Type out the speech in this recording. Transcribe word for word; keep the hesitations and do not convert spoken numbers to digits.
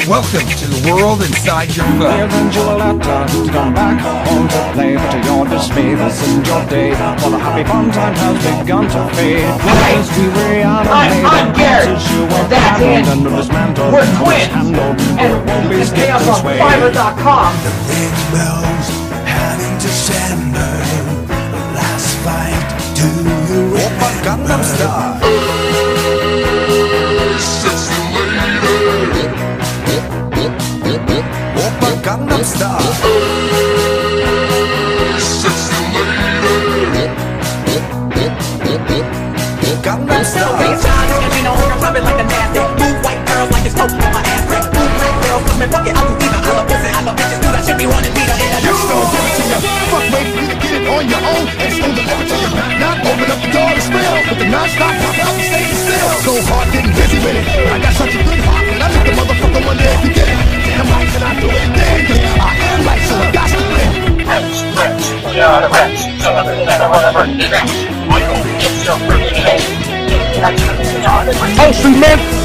Welcome to the world inside your phone. Eventual letter to come back home to play, but to your dismay, this is your day. For the happy fun time has begun to fade. Hi, I'm, I'm Gary. That's it. We're twins, and you can pay us on Fiverr dot com. The big bells having December. Last fight to the Opa Gangnam Style. Sexy lady. Opa Gangnam Style. Sexy lady. Gangnam Style. And you know I'm rubbing like a nasty. Blue white girls like it's smoke on my ass crack. Blue black girls come and fuck it. I do either. I love pussy. I love bitches. Dude, I should be wanting me to hit a next door. Give it to you. Fuck, wait for you to get it on your own and just deliver to you. Not open up the door to spill with the non-stop pop out and stay still. So hard getting busy with it. I got such a good heart that I make the motherfucker wonder if you get it. Damn right, can I do it again? I am right, so I got to live. Rats, rats, we are the rats. So other than whatever is rats. I don't get your freaking head. That's what we are. Oh, see, man.